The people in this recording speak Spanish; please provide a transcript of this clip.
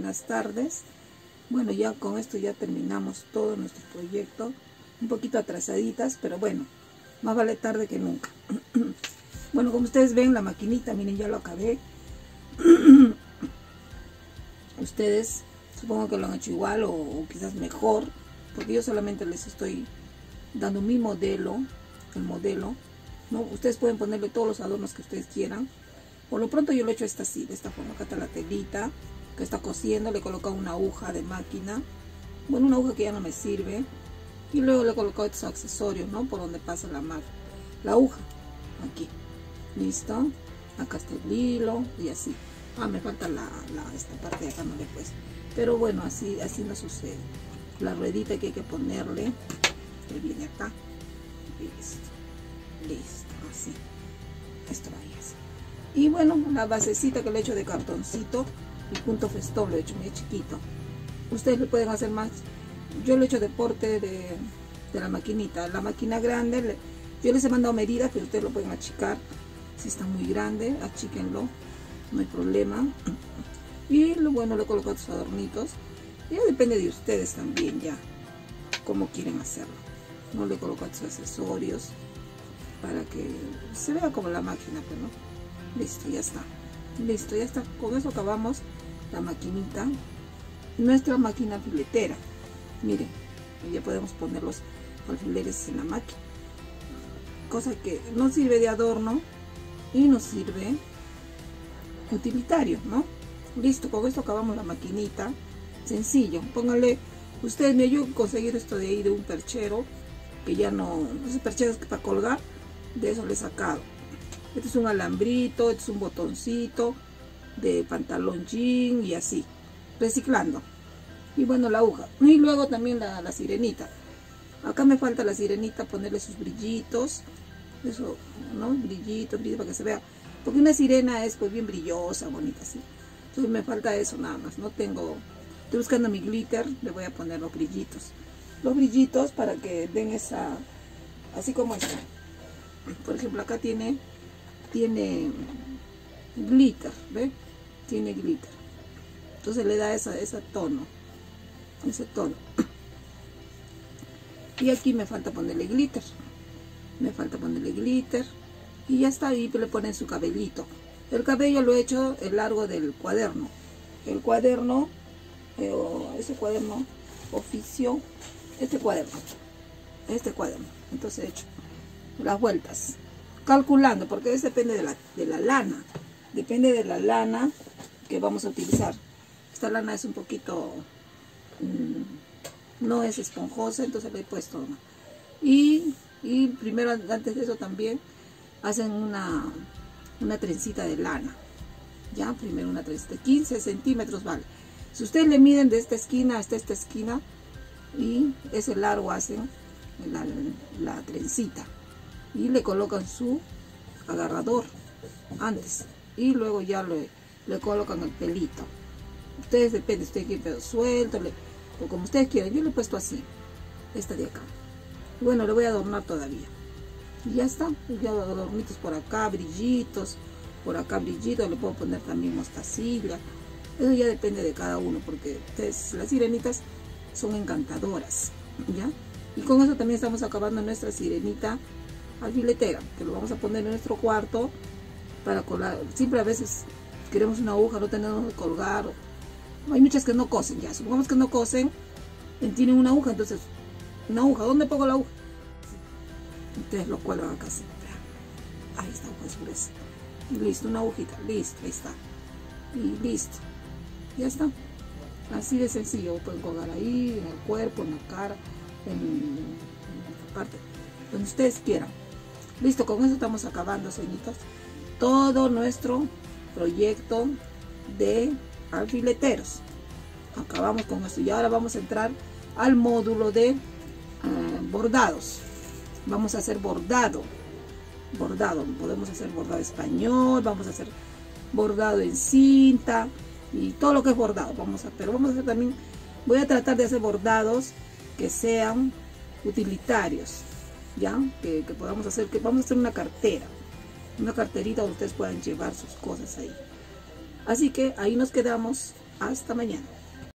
buenas tardes. Bueno, ya con esto ya terminamos todo nuestro proyecto, un poquito atrasaditas, pero bueno, más vale tarde que nunca. Bueno, como ustedes ven, la maquinita, miren, ya lo acabé. Ustedes supongo que lo han hecho igual o quizás mejor, porque yo solamente les estoy dando mi modelo, el modelo, ¿no? Ustedes pueden ponerle todos los adornos que ustedes quieran. Por lo pronto yo lo he hecho así, de esta forma. Acá está la telita que está cosiendo, le he colocado una aguja de máquina, bueno, una aguja que ya no me sirve, y luego le he colocado estos accesorios, ¿no? Por donde pasa la aguja, aquí, listo. Acá está el hilo y así. Me falta esta parte de acá, no le he puesto, pero bueno, así no sucede. La ruedita que hay que ponerle, que viene acá, listo, así, esto va ahí así. Y bueno, la basecita que le he hecho de cartoncito y punto festón, lo he hecho muy chiquito. Ustedes le pueden hacer más. Yo lo he hecho de porte de la maquinita. La máquina grande, yo les he mandado medidas, pero ustedes lo pueden achicar. Si está muy grande, achíquenlo, no hay problema. Y bueno, le he colocado sus adornitos. Ya depende de ustedes también, ya, cómo quieren hacerlo. No le he colocado sus accesorios para que se vea como la máquina, pues, ¿no? Listo, ya está. Listo, ya está. Con eso acabamos la maquinita. Nuestra máquina alfiletera. Miren, ya podemos poner los alfileres en la máquina. Cosa que nos sirve de adorno y nos sirve utilitario, ¿no? Listo, con esto acabamos la maquinita. Sencillo. Pónganle, ustedes me ayudan a conseguir esto de ahí de un perchero, que ya no, esos percheros que para colgar, de eso le he sacado. Este es un alambrito, este es un botoncito de pantalón jean y así, reciclando. Y bueno, la aguja. Y luego también la sirenita. Acá me falta la sirenita, ponerle sus brillitos, eso, ¿no? Brillitos para que se vea. Porque una sirena es pues bien brillosa, bonita así. Entonces me falta eso nada más. No tengo, estoy buscando mi glitter, le voy a poner los brillitos. Los brillitos para que den esa, así como esta. Por ejemplo, acá tiene glitter, ¿ve? Tiene glitter. Entonces le da ese tono. Y aquí me falta ponerle glitter. Y ya está, ahí le ponen su cabellito. El cabello lo he hecho el largo del cuaderno. El cuaderno, ese cuaderno oficio, este cuaderno. Entonces he hecho las vueltas, calculando, porque eso depende de la lana. Depende de la lana que vamos a utilizar. Esta lana es un poquito, no es esponjosa, entonces le he puesto, ¿no? Y primero, antes de eso también, hacen una trencita de lana. Ya, primero una trencita, 15 centímetros vale. Si ustedes le miden de esta esquina hasta esta esquina, y ese largo hacen la trencita. Y le colocan su agarrador antes. Y luego ya le colocan el pelito. Ustedes depende, ustedes quieren pedo suelto, o como ustedes quieran. Yo le he puesto así, esta de acá. Bueno, le voy a adornar todavía. Y ya está, ya adornitos por acá, brillitos, por acá brillitos, le puedo poner también mostacilla. Eso ya depende de cada uno, porque ustedes, las sirenitas son encantadoras, ¿ya? Y con eso también estamos acabando nuestra sirenita alfiletera, que lo vamos a poner en nuestro cuarto para colgar. Siempre a veces queremos una aguja, no tenemos que colgar. Hay muchas que no cosen ya. Supongamos que no cosen, tienen una aguja, entonces, una aguja, ¿dónde pongo la aguja? Ustedes lo cuelgan acá así. Ahí está, pues gruesa. Listo, una agujita, listo, ahí está. Y listo, ya está. Así de sencillo, pueden colgar ahí, en el cuerpo, en la cara, en esta parte, donde ustedes quieran. Listo, con eso estamos acabando, señoritas, todo nuestro proyecto de alfileteros. Acabamos con esto y ahora vamos a entrar al módulo de bordados. Vamos a hacer bordado, podemos hacer bordado español, vamos a hacer bordado en cinta y todo lo que es bordado pero vamos a hacer también, voy a tratar de hacer bordados que sean utilitarios, ya, que podamos hacer, que vamos a hacer una carterita donde ustedes puedan llevar sus cosas ahí. Así que ahí nos quedamos Hasta mañana.